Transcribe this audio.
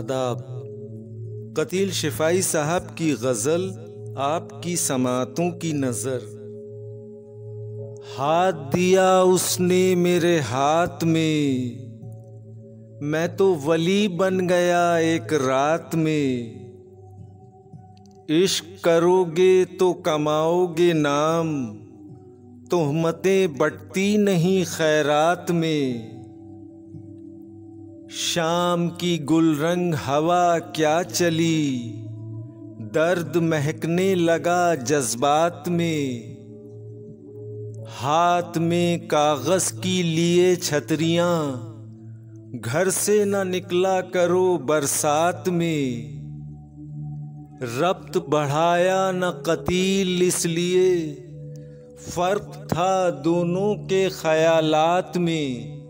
आदाब। कतील शिफाई साहब की गज़ल आपकी समातों की नज़र। हाथ दिया उसने मेरे हाथ में, मैं तो वली बन गया एक रात में। इश्क करोगे तो कमाओगे नाम, तोहमतें बटती नहीं खैरात में। शाम की गुलरंग हवा क्या चली, दर्द महकने लगा जज्बात में। हाथ में कागज की लिए छतरियां, घर से न निकला करो बरसात में। रब्त बढ़ाया न कतील इसलिए, फर्क था दोनों के ख्यालात में।